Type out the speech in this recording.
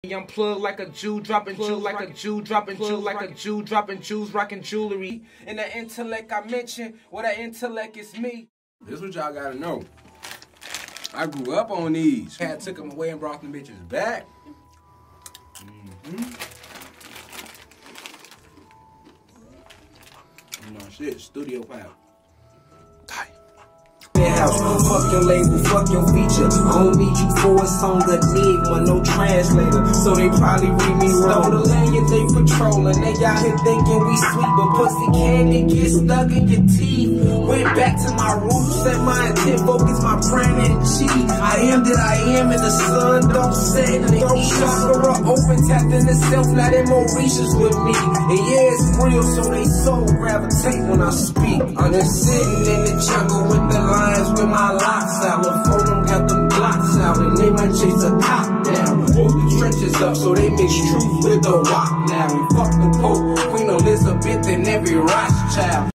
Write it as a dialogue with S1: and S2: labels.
S1: I'm plugged like a Jew, dropping Jew like a Jew, dropping Jew like a Jew, dropping Jews, rocking jewelry. And that intellect I mentioned, well, that intellect is me.
S2: This is what y'all gotta know. I grew up on these. I took them away and brought them bitches back. You know, shit, studio power.
S3: Fuck your label, fuck your feature. I don't need you for a song, enigma, no translator. So they probably read me wrong. Stole the lane, they patrolling. They out here thinking we sweet, but pussy candy get stuck in your teeth. Went back to my roots and my intent, focus my brand and cheat. I am that I am, and the sun don't set. Throw chakra open, tapped in the self, not in Mauritius with me. And yeah, it's real, so they so gravitate when I speak. I'm just sitting in the jungle with the lions with my locks out. Before them got them blocks out, and they might chase a cop down. Hold the trenches up so they mix truth with the rock now. We fuck the Pope, Queen Elizabeth, and every Rothschild.